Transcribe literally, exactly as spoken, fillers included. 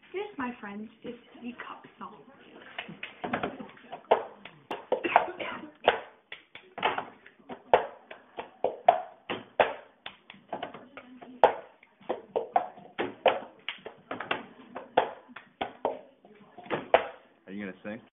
This, my friends, is the cup song. Are you gonna sing?